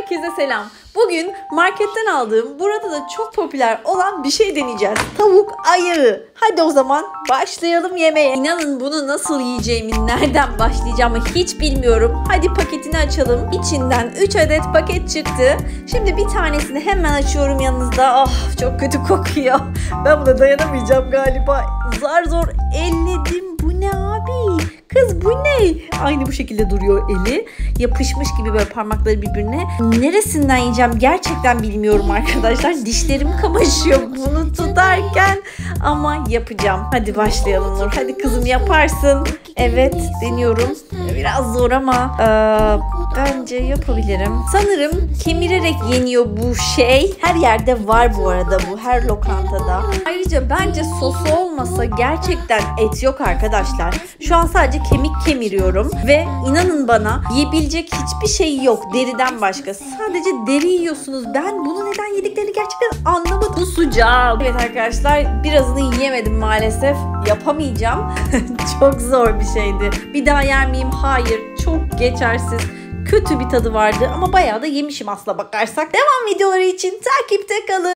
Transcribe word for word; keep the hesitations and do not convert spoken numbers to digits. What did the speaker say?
Herkese selam. Bugün marketten aldığım, burada da çok popüler olan bir şey deneyeceğiz. Tavuk ayağı. Hadi o zaman başlayalım yemeğe. İnanın bunu nasıl yiyeceğimi, nereden başlayacağımı hiç bilmiyorum. Hadi paketini açalım. İçinden üç adet paket çıktı. Şimdi bir tanesini hemen açıyorum yanınızda. Oh, çok kötü kokuyor. Ben buna dayanamayacağım galiba. Zar zor elledim. Bu ne abi? Kız bu ne? Aynı bu şekilde duruyor eli. Yapışmış gibi böyle parmakları birbirine. Neresinden yiyeceğim gerçekten bilmiyorum arkadaşlar. Dişlerim kamaşıyor bunu tutarken. Ama yapacağım. Hadi başlayalım Nur. Hadi kızım yaparsın. Evet deniyorum. Biraz zor ama e, bence yapabilirim. Sanırım kemirerek yeniyor bu şey. Her yerde var bu arada bu. Her lokantada. Ayrıca bence sosu olmasa gerçekten et yok arkadaşlar. Şu an sadece kemik kemiriyorum ve inanın bana yiyebilecek hiçbir şey yok deriden başka. Sadece deri yiyorsunuz. Ben bunu neden yediklerini gerçekten anlamadım. Bu sıcak. Evet arkadaşlar, birazını yiyemedim maalesef. Yapamayacağım. Çok zor bir şeydi. Bir daha yer miyim? Hayır. Çok geçersiz. Kötü bir tadı vardı ama bayağı da yemişim aslına bakarsak. Devam videoları için takipte kalın.